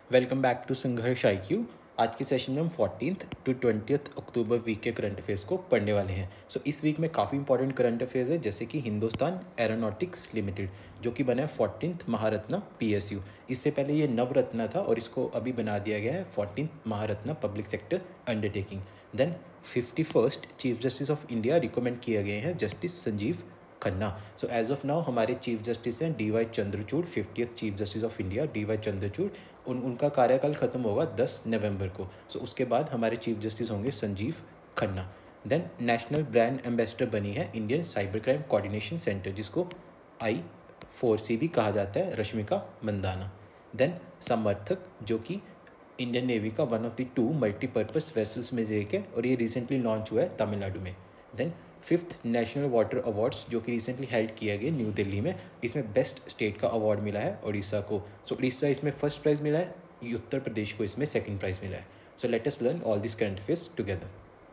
Welcome back to Sangharsh IQ। आज के session में हम 14th to 20th October week के करंट अफेयर्स को पढ़ने वाले हैं। इस वीक में काफ़ी इंपॉर्टेंट करंट अफेयर्स है, जैसे कि हिंदुस्तान एरोनॉटिक्स लिमिटेड जो कि बना है 14th महारत्ना PSU। इससे पहले ये नवरत्ना था और इसको अभी बना दिया गया है 14th Maharatna public sector undertaking. Then 51st chief justice of India recommend किए गए हैं justice Sanjiv Khanna. As of now हमारे चीफ जस्टिस हैं DY Chandrachud, 50th chief justice of India DY Chandrachud. उनका कार्यकाल खत्म होगा 10 नवंबर को। उसके बाद हमारे चीफ जस्टिस होंगे Sanjiv Khanna. Then national brand ambassador बनी है Indian cyber crime coordination centre, जिसको I4C भी कहा जाता है, रश्मिका मंदाना। देन समर्थक, जो कि इंडियन नेवी का one of the 2 multipurpose vessels में से एक है और ये रिसेंटली लॉन्च हुआ है तमिलनाडु में। Then 5th national water awards जो कि रिसेंटली हेल्ड किया गया न्यू दिल्ली में, इसमें बेस्ट स्टेट का अवार्ड मिला है उड़ीसा को। उड़ीसा इसमें फर्स्ट प्राइज़ मिला है, उत्तर प्रदेश को इसमें सेकंड प्राइज़ मिला है। Let us learn all this current affairs together.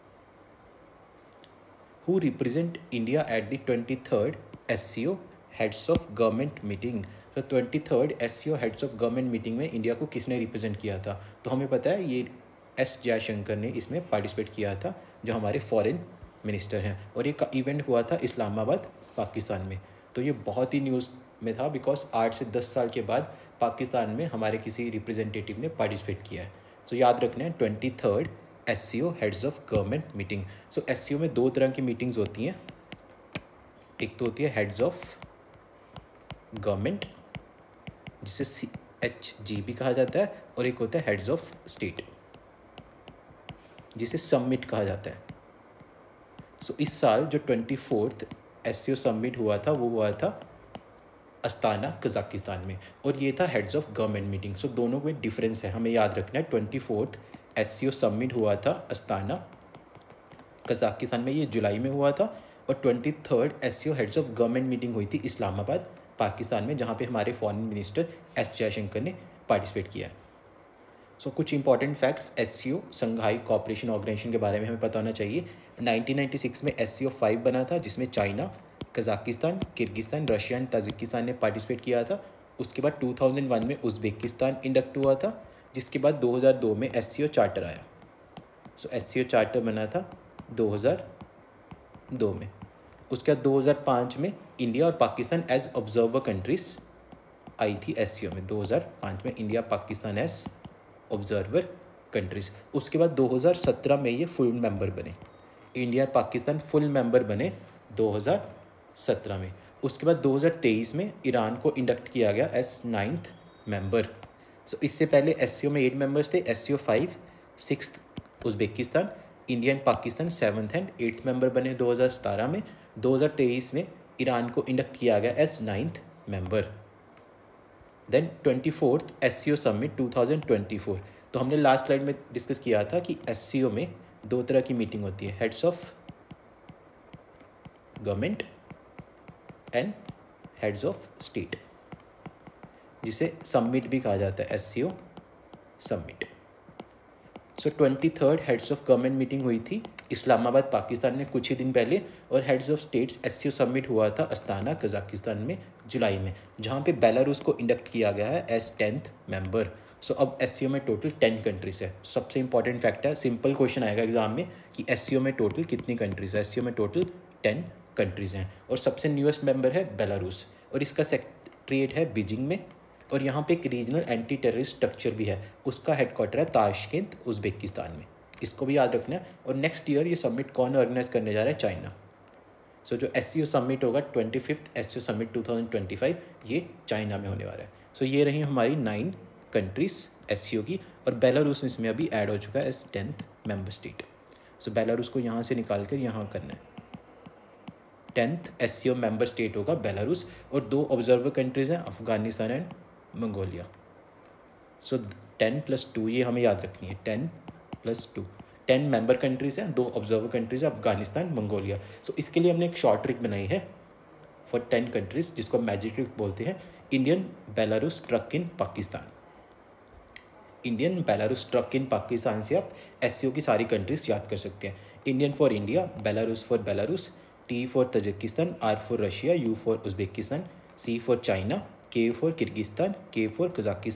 Who represent India at the 23rd SCO heads of government meeting. 23rd SCO heads of government meeting में इंडिया को किसने रिप्रेजेंट किया था? तो हमें पता है ये S जयशंकर ने इसमें पार्टिसिपेट किया था, जो हमारे फॉरेन मिनिस्टर हैं, और ये इवेंट हुआ था इस्लामाबाद पाकिस्तान में। तो ये बहुत ही न्यूज़ में था बिकॉज 8 से 10 साल के बाद पाकिस्तान में हमारे किसी रिप्रेजेंटेटिव ने पार्टिसिपेट किया है। याद रखना है 23rd SCO heads of government meeting. SCO में 2 तरह की मीटिंग्स होती हैं। एक तो होती है हेड्स ऑफ गवर्नमेंट, जिसे CHG भी कहा जाता है, और एक होता है हेड्स ऑफ स्टेट, जिसे समिट कहा जाता है। इस साल जो 24th SCO समिट हुआ था वो हुआ था अस्ताना कजाकिस्तान में, और ये था हेड्स ऑफ गवर्नमेंट मीटिंग। दोनों में डिफरेंस है, हमें याद रखना है। 24th SCO समिट हुआ था अस्ताना कजाकिस्तान में, ये जुलाई में हुआ था, और 23rd SCO heads of government meeting हुई थी इस्लामाबाद पाकिस्तान में, जहाँ पे हमारे फॉरेन मिनिस्टर S जयशंकर ने पार्टिसिपेट किया है। कुछ important facts SCO Shanghai cooperation organisation के बारे में हमें पता होना चाहिए। 1996 में SCO 5 बना था, जिसमें China, Kazakhstan, Kyrgyzstan, Russia and Tajikistan ने पार्टिसिपेट किया था। उसके बाद 2001 में उज़्बेकिस्तान इंडक्ट हुआ था, जिसके बाद 2002 में SCO चार्टर आया। SCO चार्टर बना था 2002 में। उसके बाद 2005 में इंडिया और पाकिस्तान एज ऑब्जर्वर कंट्रीज आई थी SCO में। 2005 में India Pakistan as observer countries. उसके बाद 2017 में ये फुल मेंबर बने, इंडिया पाकिस्तान फुल मेंबर बने 2017 में। उसके बाद 2023 में ईरान को इंडक्ट किया गया एज 9th मेंबर। इससे पहले SCO में 8 मेंबर्स थे, SCO 5, 6th Uzbekistan, India and Pakistan 7th and 8th member बने 2017 में। 2023 में ईरान को इंडक्ट किया गया as 9th member. Then 24th SCO summit 2024। तो हमने लास्ट स्लाइड में डिस्कस किया था कि SCO में 2 तरह की मीटिंग होती है, heads of government and heads of state, जिसे समिट भी कहा जाता है, SCO summit. 23rd heads of government meeting हुई थी इस्लामाबाद पाकिस्तान में कुछ ही दिन पहले, और heads of states SCO summit हुआ था अस्ताना कजाकिस्तान में जुलाई में, जहाँ पे बेलारूस को इंडक्ट किया गया है एज 10th मेंबर। अब SCO में टोटल 10 कंट्रीज है। सबसे इंपॉर्टेंट फैक्ट है, सिंपल क्वेश्चन आएगा एग्जाम में कि SCO में टोटल कितनी कंट्रीज है। SCO में टोटल 10 कंट्रीज हैं, और सबसे न्यूएस्ट मेंबर है बेलारूस, और इसका सेक्रेटरीट है बीजिंग में, और यहाँ पे एक रीजनल एंटी टेररिस्ट स्ट्रक्चर भी है, उसका हेडक्वार्टर है ताशकेंत उज़्बेकिस्तान में। इसको भी याद रखना है। और नेक्स्ट ईयर ये समिट कौन ऑर्गेनाइज करने जा रहा है? चाइना। जो SCO समिट होगा 25th SCO समिट 2025, ये चाइना में होने वाला है। ये रही हमारी 9 कंट्रीज SCO की, और बेलारूस इसमें अभी ऐड हो चुका है as 10th member state. Belarus को यहाँ से निकाल कर यहाँ करना है। 10th SCO मेंबर स्टेट होगा बेलारूस, और 2 ऑब्जर्वर कंट्रीज हैं, अफगानिस्तान एंड मंगोलिया। 10 + 2 ये हमें याद रखनी है, 10 + 2, 10 मेंबर कंट्रीज हैं, 2 ऑब्जर्वर कंट्रीज हैं, अफगानिस्तान, मंगोलिया। इसके लिए हमने एक शॉर्ट ट्रिक बनाई है फॉर 10 कंट्रीज, जिसको मैजिक ट्रिक बोलते हैं, Indian Belarus truck in Pakistan. Indian Belarus truck in Pakistan से आप SCO की सारी कंट्रीज याद कर सकते हैं। Indian for India, Belarus for Belarus, T for Tajikistan, R for Russia, U for Uzbekistan, C for China, K for Kyrgyzstan, K for Kazakhstan,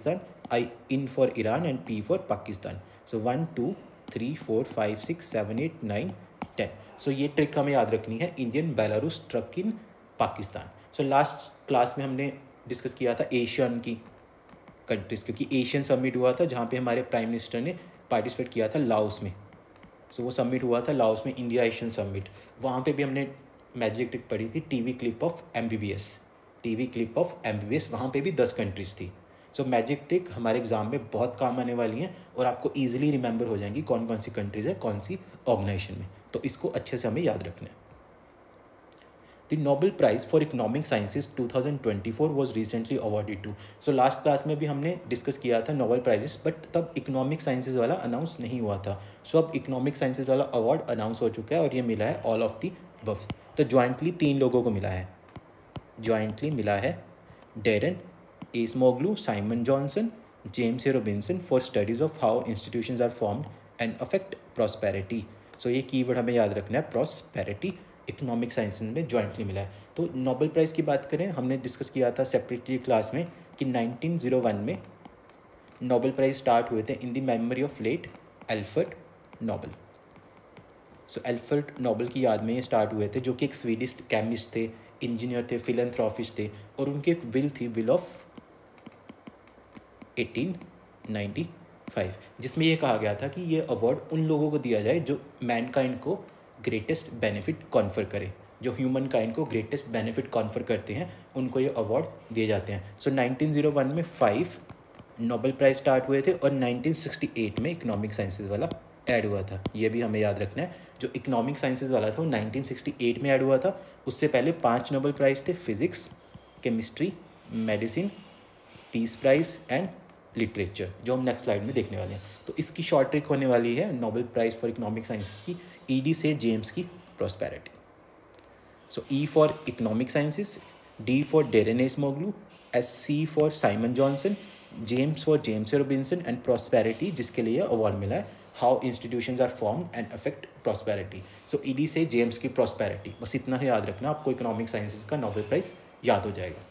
I in for Iran and P for Pakistan. So 1 2 3 4 5 6 7 8 9 10. So ये trick हमें याद रखनी है, Indian Belarus truck in Pakistan. So last class में हमने discuss किया था Asian की कंट्रीज़, क्योंकि एशियन समिट हुआ था जहाँ पे हमारे प्राइम मिनिस्टर ने पार्टिसिपेट किया था लाओस में. सो वो समिट हुआ था लाओस में, इंडिया एशियन समिट. वहाँ पे भी हमने मैजिक ट्रिक पढ़ी थी, TV clip of MBBS. TV clip of MBBS, वहाँ पे भी 10 कंट्रीज़ थी. सो मैजिक ट्रिक हमारे एग्जाम में बहुत काम आने वाली हैं और आपको ईजिली रिमेंबर हो जाएंगी कौन कौन सी कंट्रीज़ है कौन सी ऑर्गेनाइजेशन में. तो इसको अच्छे से हमें याद रखना है. The Nobel prize for economic sciences 2024 was recently awarded to. So last class में भी हमने डिस्कस किया था नोबेल प्राइजेस, बट तब इकोनॉमिक साइंसेज वाला अनाउंस नहीं हुआ था. सो अब इकोनॉमिक साइंसेज वाला अवार्ड अनाउंस हो चुका है और ये मिला है ऑल ऑफ दी अबव. तो ज्वाइंटली 3 लोगों को मिला है. ज्वाइंटली मिला है Daron Acemoglu, Simon Johnson, James A Robinson for studies of how institutions are formed and affect prosperity. So ये कीवर्ड हमें याद रखना है, प्रॉस्पेरिटी. इकोनॉमिक साइंस में ज्वाइंटली मिला है. तो नोबेल प्राइज़ की बात करें, हमने डिस्कस किया था सेपरेटली क्लास में कि 1901 में नोबेल प्राइज़ स्टार्ट हुए थे in the memory of late Alfred Nobel. So Alfred Nobel की याद में ये स्टार्ट हुए थे, जो कि एक स्वीडिश केमिस्ट थे, इंजीनियर थे, फिलैंथ्रोपिस्ट थे, और उनकी एक विल थी, विल ऑफ 1895, जिसमें ये कहा गया था कि ये अवार्ड उन लोगों को दिया जाए जो मैनकाइंड को ग्रेटेस्ट बेनिफिट कॉन्फर करे. जो ह्यूमन काइंड को ग्रेटेस्ट बेनिफिट कॉन्फर करते हैं उनको ये अवार्ड दिए जाते हैं. सो 1901 में 5 नोबेल प्राइज़ स्टार्ट हुए थे और 1968 में इकोनॉमिक साइंसेज वाला ऐड हुआ था. ये भी हमें याद रखना है. जो इकोनॉमिक साइंसेज वाला था वो 1968 में ऐड हुआ था. उससे पहले 5 नोबेल प्राइज़ थे, physics, chemistry, medicine, peace prize and literature, जो हम नेक्स्ट स्लाइड में देखने वाले हैं. तो इसकी शॉर्ट ट्रिक होने वाली है Nobel prize for economic science की, ED से जेम्स की prosperity. So E for economic sciences, D for Daron Acemoglu, SC for Simon Johnson, James for James Robinson and prosperity, जिसके लिए अवार्ड मिला है how institutions are formed and affect prosperity. So ED से James की prosperity. बस इतना ही याद रखना, आपको इकोनॉमिक साइंसेस का नोबेल प्राइज़ याद हो जाएगा.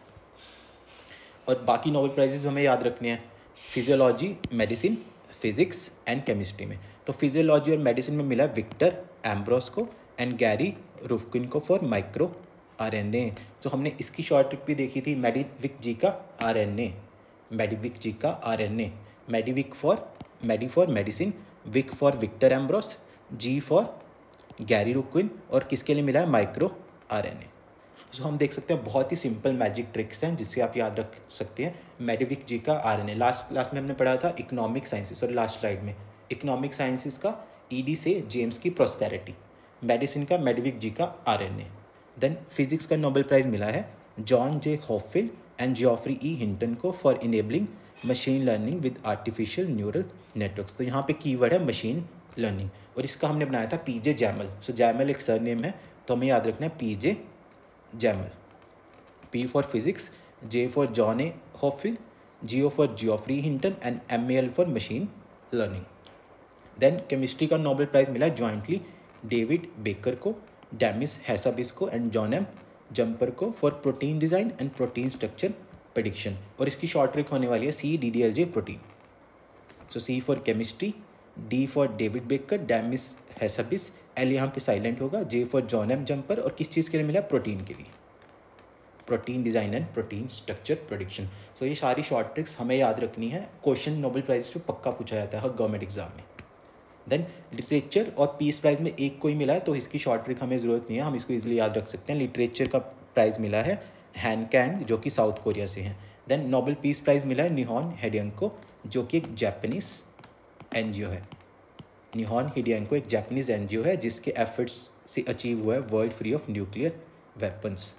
और बाकी नोबेल प्राइजेस हमें याद रखने हैं physiology, medicine, physics and chemistry में. तो फिजियोलॉजी और मेडिसिन में मिला विक्टर एम्ब्रोस को एंड गैरी रुफकिन को फॉर माइक्रो RNA. तो हमने इसकी शॉर्ट ट्रिक भी देखी थी, मेडिविक जी का RNA, मेडिविक जी का RNA. मेडिविक for medicine, Vic for Victor Ambros, G for Gary Ruvkun, और किसके लिए मिला है माइक्रो RNA. सो हम देख सकते हैं बहुत ही सिंपल मैजिक ट्रिक्स हैं जिससे आप याद रख सकते हैं. मेडिविक जी का RNA लास्ट क्लास में हमने पढ़ा था इकोनॉमिक साइंसेस, और लास्ट स्लाइड में इकोनॉमिक साइंसेस का ED से जेम्स की प्रॉस्पेरिटी, मेडिसिन का मेडिविक जी का RNA. देन फिजिक्स का नोबेल प्राइज़ मिला है John J Hopfield and Geoffrey E Hinton को for enabling machine learning with artificial neural networks. तो यहाँ पे कीवर्ड है मशीन लर्निंग, और इसका हमने बनाया था PJ जैमल. सो जैमल एक सरनेम है, तो हमें याद रखना है PJ जैमल. P for physics, J for John A Hopfield, Geo for Geoffrey Hinton and MAL for machine learning. Then chemistry का नोबेल प्राइज़ मिला ज्वाइंटली डेविड बेकर को, डेमिस हैसाबिस को एंड जॉन एम जंपर को for protein design and protein structure prediction. और इसकी short trick होने वाली है CDDLJ protein. So C for chemistry, D for David Baker, Demis Hassabis, L यहाँ पे साइलेंट होगा, J for John M Jumper, और किस चीज़ के लिए मिला, प्रोटीन के लिए, protein design and protein structure prediction. So ये सारी शॉर्ट ट्रिक्स हमें याद रखनी है. क्वेश्चन नोबेल प्राइज़ पे पक्का पूछा जाता है हर गवर्नमेंट एग्जाम में. देन लिटरेचर और पीस प्राइज़ में एक कोई मिला है, तो इसकी शॉर्ट ट्रिक हमें ज़रूरत नहीं है, हम इसको इजीली याद रख सकते हैं. लिटरेचर का प्राइज़ मिला है हैन कैंग, जो कि साउथ कोरिया से हैं. देन नोबेल पीस प्राइज़ मिला है निहॉन हिडेंको, जो कि एक जापानीज़ NGO है. निहॉन हिडेंको एक जापानीज़ NGO है जिसके एफर्ट्स से अचीव हुआ है world free of nuclear weapons.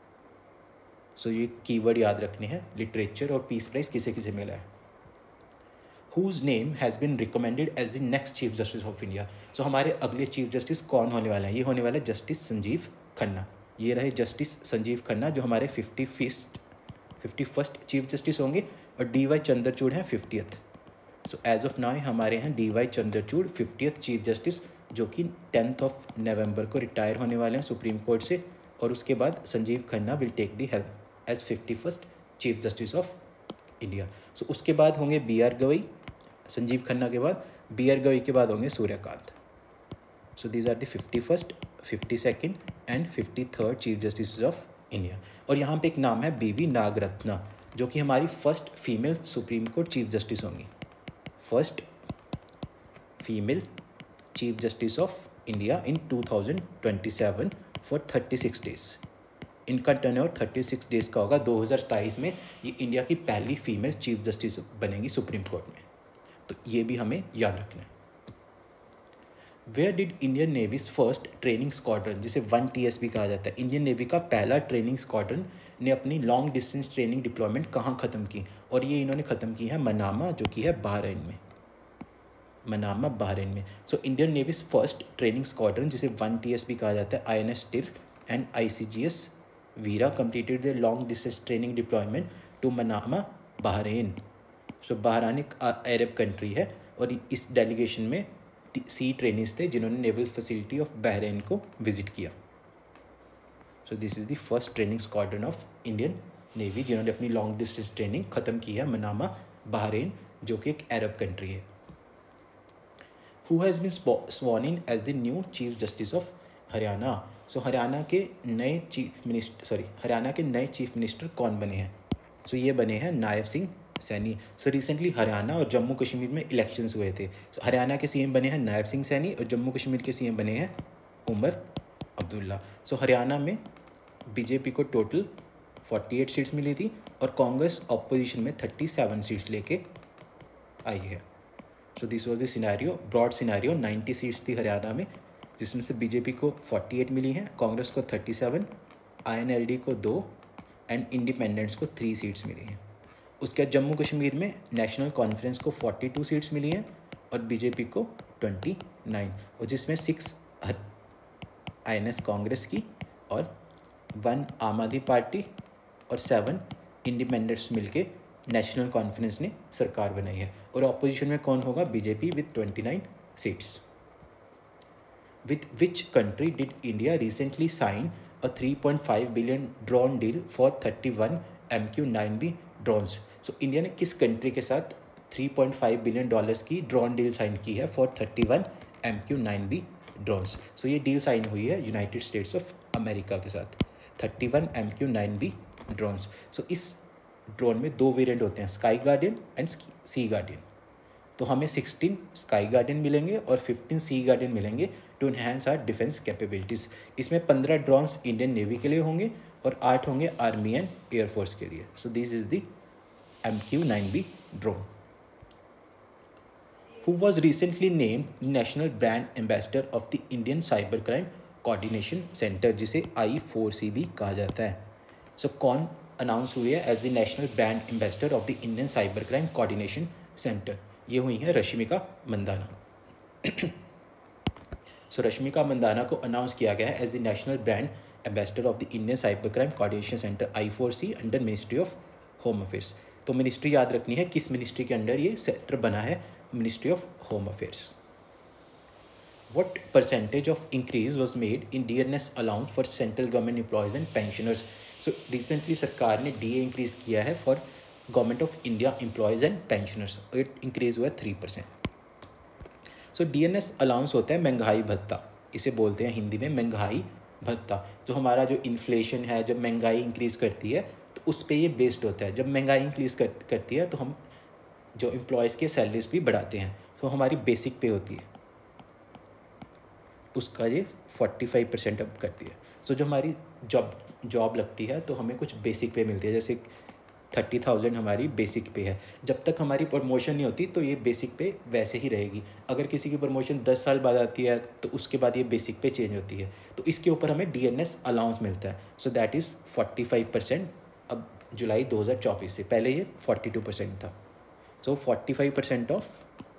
So ये कीवर्ड याद रखने हैं. लिटरेचर और पीस प्राइज़ किसे किसे मिला है. whose name has been recommended as the next chief justice of India. So हमारे अगले चीफ जस्टिस कौन होने वाला है, ये होने वाला है जस्टिस संजीव खन्ना. ये रहे जस्टिस संजीव खन्ना जो हमारे 51st चीफ जस्टिस होंगे, और DY चंद्रचूड़ हैं 50th. So as of now हमारे हैं DY Chandrachud 50th chief justice, जो कि 10 नवंबर को रिटायर होने वाले हैं सुप्रीम कोर्ट से, और उसके बाद Sanjiv Khanna will take the help as 51st chief justice of India. So उसके बाद होंगे बी आर गवई, संजीव खन्ना के बाद बी आर गवई के बाद होंगे Suryakant. So these are the 51st, 52nd and 53rd chief justice of India. और यहाँ पे एक नाम है बीवी नागरत्ना, जो कि हमारी first female supreme court chief justice होंगी, first female chief justice of India in 2027 for 36 days. इनका टर्नओवर 36 डेज़ का होगा। 2027 में ये इंडिया की पहली फीमेल चीफ जस्टिस बनेंगी सुप्रीम कोर्ट में, तो ये भी हमें याद रखना है। Where did Indian navy's first training squadron, जिसे 1TS भी कहा जाता है, इंडियन नेवी का पहला ट्रेनिंग स्क्वाड्रन ने अपनी लॉन्ग डिस्टेंस ट्रेनिंग डिप्लॉयमेंट कहाँ ख़त्म की, और ये इन्होंने ख़त्म की है मनामा, जो कि है बहरीन में, मनामा बहरीन में। So Indian navy's first training squadron, जिसे 1TS भी कहा जाता है, INS Tir and ICGS Veera completed their long distance training deployment to Manama Bahrain. So Bahrain एक अरब कंट्री है, और इस डेलीगेशन में सी ट्रेनिंग्स थे जिन्होंने नेवल फैसिलिटी ऑफ बहरीन को विजिट किया। So this is the first training squadron of Indian navy जिन्होंने अपनी लॉन्ग डिस्टेंस ट्रेनिंग ख़त्म की है मनामा बहरीन, जो कि एक अरब कंट्री है। Who has been sworn in as the new chief justice of Haryana. So Haryana के नए चीफ मिनिस्टर कौन बने हैं? सो ये बने हैं नायब सिंह सैनी। सो रिसेंटली हरियाणा और जम्मू कश्मीर में इलेक्शंस हुए थे। सो हरियाणा के CM बने हैं नायब सिंह सैनी, और जम्मू कश्मीर के CM बने हैं उमर अब्दुल्ला। सो हरियाणा में बीजेपी को टोटल 48 सीट्स मिली थी, और कांग्रेस ऑपोजिशन में 37 सीट्स लेके आई है। So this was the scenario, broad scenario. 90 seats थी हरियाणा में, जिसमें से बीजेपी को 48 मिली हैं, कांग्रेस को 37, INLD को 2 एंड इंडिपेंडेंट्स को 3 सीट्स मिली हैं। उसके बाद जम्मू कश्मीर में नेशनल कॉन्फ्रेंस को 42 सीट्स मिली हैं, और बीजेपी को 29, और जिसमें 6 INS कांग्रेस की, और 1 आम आदमी पार्टी, और 7 इंडिपेंडेंट्स मिलके नेशनल कॉन्फ्रेंस ने सरकार बनाई है। और ऑपोजिशन में कौन होगा? BJP with 29 seats. With which country did India recently sign a 3.5 billion drone deal for 31 MQ-9B drones? So India ने किस कंट्री के साथ 3.5 बिलियन डॉलर्स की ड्रोन डील साइन की है फॉर 31 MQ-9B ड्रोन्स? सो ये डील साइन हुई है यूनाइटेड स्टेट्स ऑफ अमेरिका के साथ, 31 MQ-9B ड्रोन्स। सो इस ड्रोन में 2 वेरिएंट होते हैं, Sky Guardian and Sea Guardian. तो हमें 16 स्काई गार्डियन मिलेंगे और 15 सी गार्डियन मिलेंगे to enhance our defence capabilities. इसमें 15 ड्रोन्स इंडियन नेवी के लिए होंगे और 8 होंगे आर्मी एंड एयरफोर्स के लिए। So this is the MQ-9B drone. Who was recently named national brand ambassador of the Indian cyber crime coordination centre, जिसे I4C भी कहा जाता है। सो कौन अनाउंस हुई है as the national brand ambassador of the Indian cyber crime coordination centre? ये हुई है रश्मिका मंदाना। सो रश्मिका मंदाना को अनाउंस किया गया है as the national brand ambassador of the Indian cyber crime coordination centre I4C under ministry of home affairs. तो ministry याद रखनी है, किस मिनिस्ट्री के अंडर ये सेंटर बना है? Ministry of home affairs. What percentage of increase was made in DNS allowance for central government employees and pensioners? So recently सरकार ने DA इंक्रीज किया है for government of India employees and pensioners, it increase हुआ है 3%। सो DNS allowance होता है महंगाई भत्ता, इसे बोलते हैं हिंदी में महंगाई भत्ता। जो हमारा जो इन्फ्लेशन है, जब महंगाई इंक्रीज़ करती है तो उस पर ये बेस्ड होता है। जब महंगाई इंक्रीज़ करती है तो हम जो एम्प्लॉयज़ के सैलरीज भी बढ़ाते हैं, तो हमारी बेसिक पे होती है, उसका ये 45% अब करती है। सो जो हमारी जॉब लगती है तो हमें कुछ बेसिक पे मिलती है, जैसे 30,000 हमारी बेसिक पे है। जब तक हमारी प्रमोशन नहीं होती तो ये बेसिक पे वैसे ही रहेगी। अगर किसी की प्रमोशन 10 साल बाद आती है तो उसके बाद ये बेसिक पे चेंज होती है, तो इसके ऊपर हमें DNS अलाउंस मिलता है। सो दैट इज़ 45% अब जुलाई 2024 से, पहले ये 42% था। सो 45% ऑफ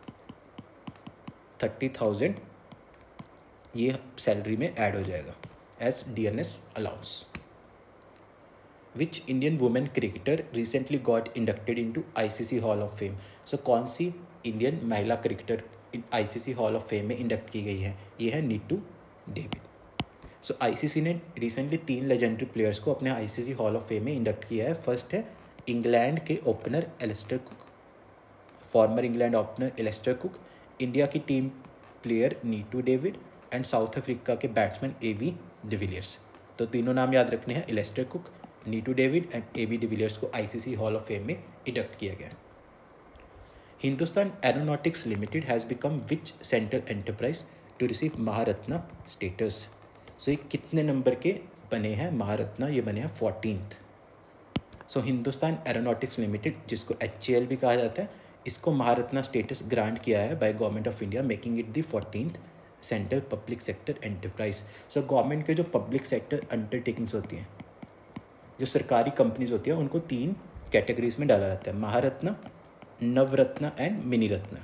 30,000 ये सैलरी में ऐड हो जाएगा एज DNS अलाउंस। Which Indian women cricketer recently got inducted into ICC Hall of Fame? So कौन सी इंडियन महिला cricketer ICC Hall of Fame में इंडक्ट की गई है? ये है नीतू डेविड। सो ICC ने रिसेंटली 3 लेजेंडरी प्लेयर्स को अपने ICC Hall of Fame में इंडक्ट किया है। फर्स्ट है इंग्लैंड के opener Alastair Cook, former England opener Alastair Cook, India की team player Neetu David and South Africa के बैट्समैन ए.बी. डिविलियर्स। तो तीनों नाम याद रखने हैं, Alastair cook, Neetu David and AB. De Villiers को आईसीसी हॉल ऑफ फेम में इंडक्ट किया गया है। Hindustan aeronautics limited has become which central enterprise to receive Maharatna status. So ये कितने नंबर के बने हैं महारत्ना? ये बने हैं 14th। So Hindustan aeronautics limited, जिसको HAL भी कहा जाता है, इसको महारत्ना स्टेटस ग्रांट किया है by government of India, making it the 14th central public sector enterprise. So government के जो पब्लिक सेक्टर अंडरटेकिंग्स होती हैं, जो सरकारी कंपनीज होती हैं, उनको 3 कैटेगरीज में डाला जाता है, Maharatna, Navratna and mini Ratna.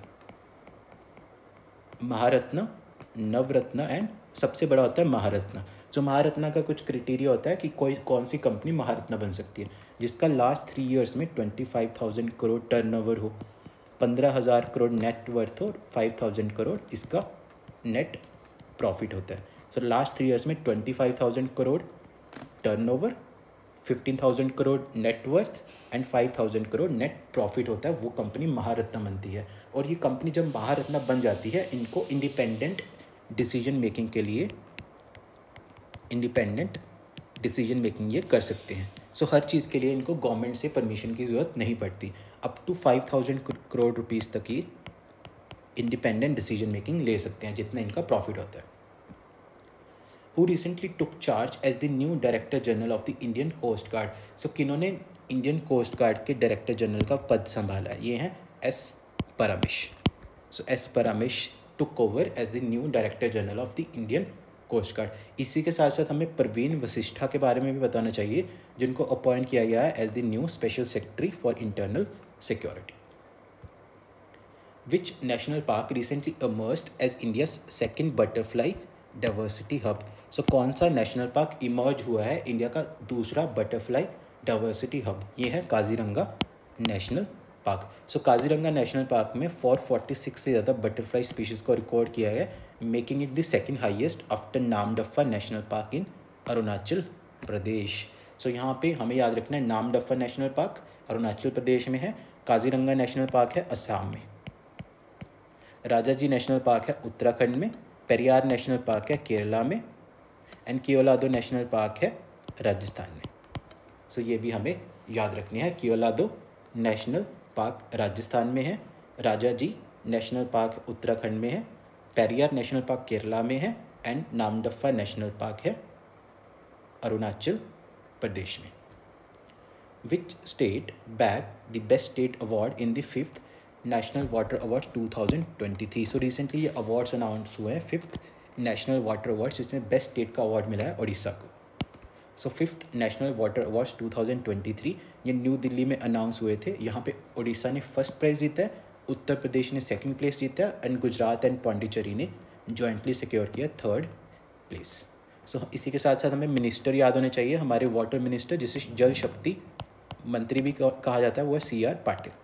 Maharatna, Navratna and सबसे बड़ा होता है महारत्न। जो महारत्न का कुछ क्राइटेरिया होता है कि कौन सी कंपनी महारत्न बन सकती है, जिसका लास्ट 3 ईयर्स में 25,000 करोड़ टर्नओवर हो, 15,000 करोड़ नेट वर्थ हो, 5,000 करोड़ इसका नेट प्रॉफिट होता है। सो लास्ट 3 ईयर्स में 25,000 crore turnover, 15,000 crore net worth and 5,000 crore net profit होता है, वो कंपनी महारत्न बनती है। और ये कंपनी जब महारत्न बन जाती है, इनको इंडिपेंडेंट डिसीजन मेकिंग के लिए इंडिपेंडेंट डिसीजन मेकिंग ये कर सकते हैं। सो हर चीज़ के लिए इनको गवर्नमेंट से परमिशन की ज़रूरत नहीं पड़ती। अप टू 5,000 करोड़ रुपीज़ तक ही इंडिपेंडेंट डिसीजन मेकिंग ले सकते हैं, जितना इनका प्रॉफिट होता है। Who recently took charge as the new Director General of the Indian Coast Guard? So किन्होंने इंडियन कोस्ट गार्ड के डायरेक्टर जनरल का पद संभाला? ये हैं S Paramesh. So S Paramesh took over as the new director general of the Indian coast guard. इसी के साथ साथ हमें प्रवीण वशिष्ठा के बारे में भी बताना चाहिए, जिनको अपॉइंट किया गया है as the new special secretary for internal security. Which national park recently emerged as India's second butterfly diversity hub? सो कौन सा नेशनल पार्क इमर्ज हुआ है इंडिया का दूसरा बटरफ्लाई डाइवर्सिटी हब? ये है Kaziranga national park. So Kaziranga national park में 446 से ज़्यादा बटरफ्लाई स्पीशीज़ को रिकॉर्ड किया है, making it the second highest after Namdapha national park in Arunachal Pradesh. सो यहाँ पे हमें याद रखना है, नामदफा नेशनल पार्क अरुणाचल प्रदेश में है, काजीरंगा नेशनल पार्क है असम में, राजाजी नेशनल पार्क है उत्तराखंड में, पेरियार नेशनल पार्क है केरला में एंड कियोलादो नेशनल पार्क है राजस्थान में। सो ये भी हमें याद रखनी है, कियोलादो नेशनल पार्क राजस्थान में है, राजाजी नेशनल पार्क उत्तराखंड में है, पेरियार नेशनल पार्क केरला में है एंड नामदफा नेशनल पार्क है अरुणाचल प्रदेश में। Which state bag the best state award in the 5th national water awards 2023? So recently ये अवार्ड्स अनाउंस हुए हैं, 5th नेशनल वाटर अवार्ड्स, जिसमें बेस्ट स्टेट का अवार्ड मिला है उड़ीसा को। सो 5th नेशनल वाटर अवार्ड्स 2023 ये न्यू दिल्ली में अनाउंस हुए थे। यहाँ पे उड़ीसा ने फर्स्ट प्राइज़ जीता है, उत्तर प्रदेश ने सेकंड प्लेस जीता है एंड गुजरात एंड पौंडीचेरी ने जॉइंटली सिक्योर किया 3rd प्लेस। सो इसी के साथ साथ हमें मिनिस्टर याद होने चाहिए, हमारे वाटर मिनिस्टर, जिसे जल शक्ति मंत्री भी कहा जाता है, वो है C.R. पाटिल।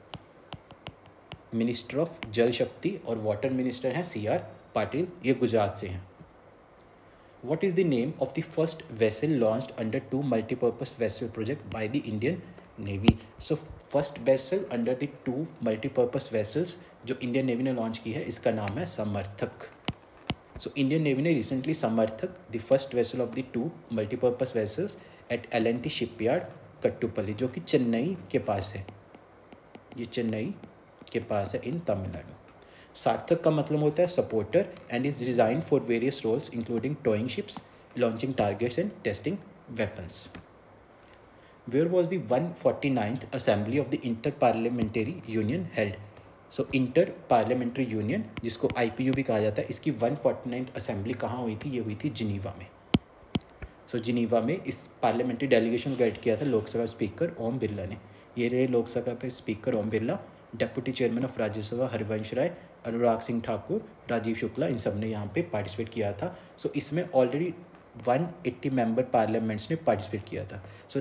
मिनिस्टर ऑफ जल शक्ति और वाटर मिनिस्टर हैं C.R. पाटिल, ये गुजरात से हैं। What is the name of the first vessel launched under 2 multipurpose vessel project by the Indian Navy? So first vessel under the 2 multipurpose vessels जो इंडियन नेवी ने launch की है, इसका नाम है समर्थक। So इंडियन नेवी ने recently Samarthak, the first vessel of the 2 multipurpose vessels at L&T shipyard Kattupalli, जो कि चेन्नई के पास है, ये चेन्नई के पास है इन तमिलनाडु। सार्थक का मतलब होता है supporter and is design for various roles including towing ships, launching targets and testing weapons. Where was the 149th assembly of the inter parliamentary union held? So inter parliamentary union, जिसको IPU भी कहा जाता है, इसकी 149th assembly कहाँ हुई थी? ये हुई थी जिनीवा में। सो जिनीवा में इस पार्लियामेंट्री डेलीगेशन को गाइड किया था लोकसभा स्पीकर ओम बिरला ने। ये रहे लोकसभा पे speaker Om Birla, deputy chairman of Rajya Sabha Harivansh Rai, Anurag Singh Thakur, Rajiv Shukla, इन सब ने यहाँ पे पार्टिसिपेट किया था। सो इसमें ऑलरेडी 180 मेंबर पार्लियामेंट्स ने पार्टिसिपेट किया था। सो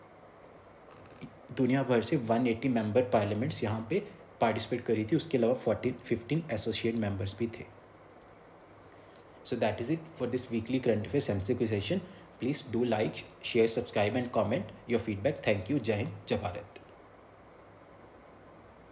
दुनिया भर से 180 मेंबर पार्लियामेंट्स यहाँ पे पार्टिसिपेट करी थी, उसके अलावा 15 एसोसिएट मेंबर्स भी थे। So that is it for this weekly current affairs MCQ session. Please do like, share, subscribe and comment your feedback. Thank you. जय हिंद, जय भारत।